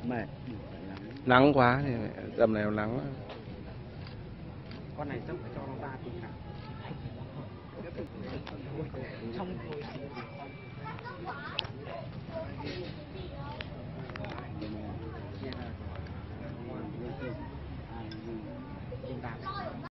Mệt. Nắng quá thì tầm này nắng quá. Con này chắc phải cho nó 3 tuần cả. Trong